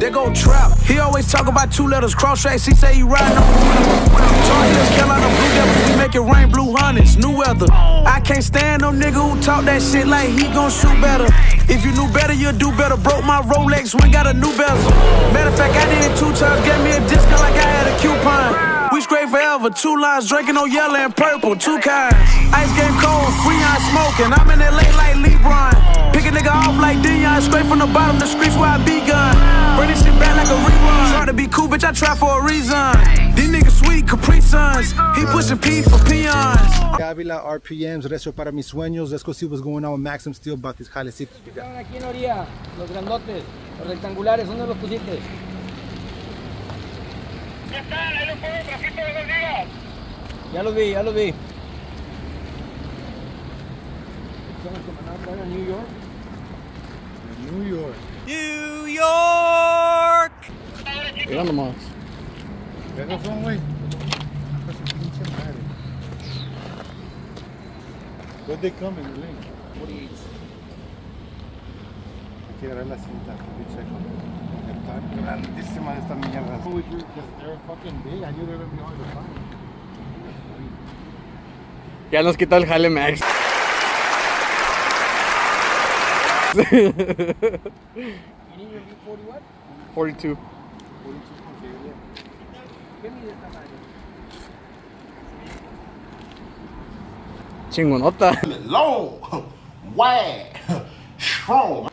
They go trap. He always talk about 2 letters, cross tracks. He say he riding on Tar Heels, Carolina Blue Devils. We make it rain, blue hundreds, new weather. I can't stand no nigga who talk that shit like he gon' shoot better. If you knew better, you'd do better. Broke my Rolex, we got a new bezel. Matter of fact, I did it 2 times, gave me a discount like I had a coupon. We straight forever, 2 lines, drinking on yellow and purple, 2 kinds. Ice game cold, Freon smoking. I'm in LA like LeBron. Pick a nigga off like Dion, straight from the bottom, the streets where I begun. Bring this shit back like a rerun. Try to be cool, bitch, I try for a reason. These niggas sweet, Capri Suns. He pushing P for peons. Ávila, RPMs, resto para mis sueños. Let's go see what's going on with Maxim Steel about these jalecitos. Aquí en orilla, los grandotes, los rectangulares, ¿dónde los pusiste? Ya están, ahí los pongo trajito de 2 días. Ya los vi, ya los vi. Son los que mandaron a New York. New York. New York. Mira nomás. ¿Esos son, güey? Where'd they come in the link? 48. Hay que agarrar la cinta. Está grandísima esta mierda. They're fucking big. I knew they were gonna be hard to find. Ya nos quitó el jale Max. You need your 40 what? 42. Chingonota. Long, wide, strong.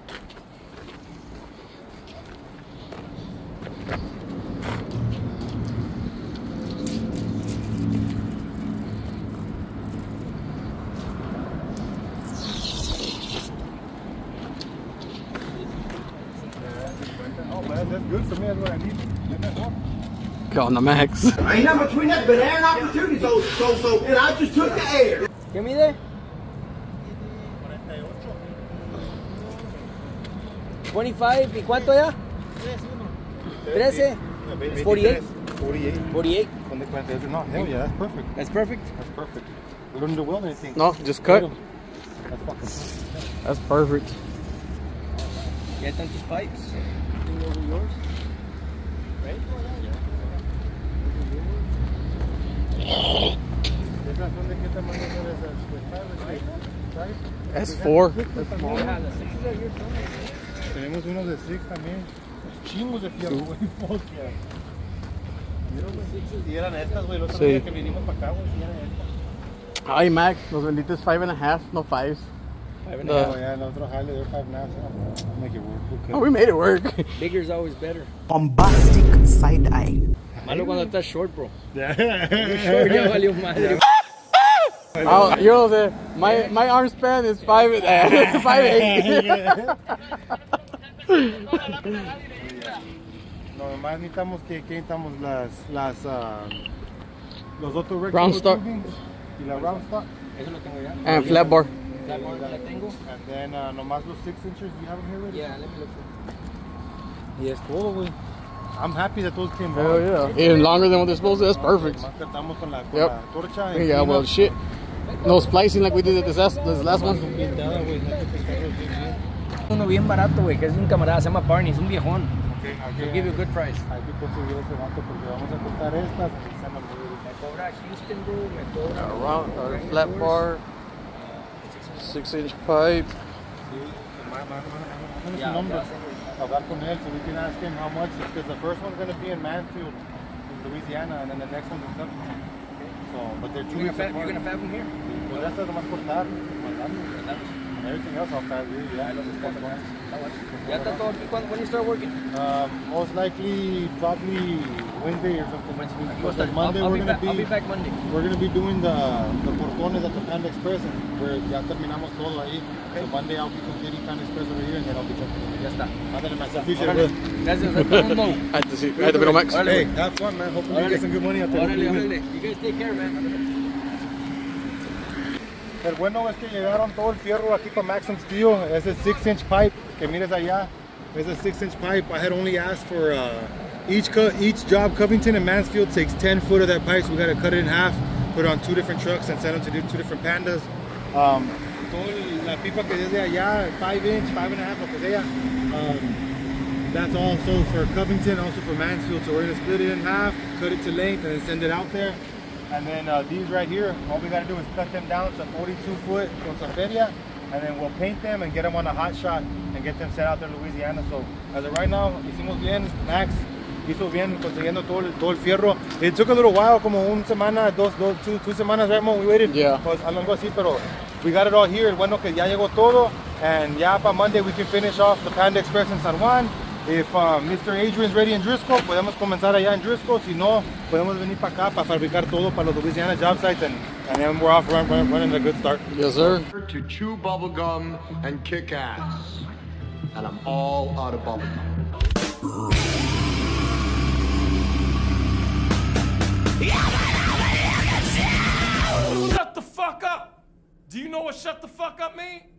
That's good for me. That's what I need. ¿Qué onda, Max? Ain't nothing between that but air and opportunity. So, and I just took the air. ¿Qué mide? 25. ¿Y cuánto ya? 13. 48. 48. 48. No, hell yeah, that's perfect. That's perfect. That's perfect. We don't need to weld anything. No, just cut. That's fucking perfect. That's perfect. Ya están tus pipes. Over yours. Right? S4. Tenemos unos de 6 también. Chingos de fierro, güey. Y eran estas, güey. El otro día que vinimos para acá, güey. Eran estas. Ay, Max, nos vendiste 5.5, no 5s. Oh, yeah, nosotros jale, they're 5 now. So make it work. Oh, we made it work. Bigger is always better. Bombastic side eye. Malo cuando estás short, bro. Yeah. Short ya valió madre. Oh, you know what I'm saying? My arm span is 5'8". No, nomás necesitamos que necesitamos los otros Round stock. Y la round stock. Eso lo tengo ya. And flat bar. Flat bar la tengo. And then nomás los 6 inches, you have them here ready? Yeah, let me look for Y es todo, güey. I'm happy that those came Hell yeah. Even longer than what they're supposed to. That's perfect. Cortamos con la torcha. Yeah, well, shit. No splicing like we did at this last one. Uno bien barato, güey, que es un camarada, se llama Barney, es un viejón. He'll give you a good price. Hay que conseguir ese vato porque vamos a cortar estas. Me cobra Houston, bro, me cobra flat bar, 6-inch pipe. Hablar con él so we can ask him how much, because the first one's going to be in Mansfield, in Louisiana, and then the next one's in Kentucky. So, but they're 2 weeks apart. You're going to fab them here? Pues ya está nomás cortar. Everything else I'll fab here, yeah. Ya está todo aquí. When you start working? Most likely, probably Wednesday or something. Because Monday I'll be back Monday. We're going to be doing the portones at the Panda Express, and we're ya terminamos todo ahí. So Monday I'll be completing Panda Express over here, and then I'll be jumping. Ya está. Mándale más. Appreciate it. Gracias. I had to be on Max. Hey, have fun, man. Hopefully you get some good money out there. You guys take care, man. El bueno es que llegaron todo el fierro aquí con Maxim Steel. Ese 6-inch pipe que mires allá. It's a 6-inch pipe. I had only asked for each job. Covington and Mansfield takes 10 foot of that pipe, so we got to cut it in half, put it on 2 different trucks, and send them to do 2 different Pandas. La pipa que desde allá, 5-inch, 5.5, lo que sea. that's also for Covington, also for Mansfield. So we're gonna split it in half, cut it to length, and then send it out there. And then these right here, all we gotta do is cut them down to 42 foot con Santeria, and then we'll paint them and get them on a hot shot and get them sent out there to Louisiana. So as of right now, hicimos bien. Max hizo bien consiguiendo todo el fierro. It took a little while, como una semana, two semanas, right, Mo? We waited. Yeah. Pues algo así, pero we got it all here. El bueno que ya llegó todo, and ya para Monday we can finish off the Panda Express in San Juan. If Mr. Adrian's ready in Driscoll, podemos comenzar allá en Driscoll. Si no, podemos venir para acá para fabricar todo para los Louisiana job sites, and then we're off running a good start. Yes, sir. To chew bubblegum and kick ass. And I'm all out of bubblegum. Shut the fuck up! Do you know what shut the fuck up mean?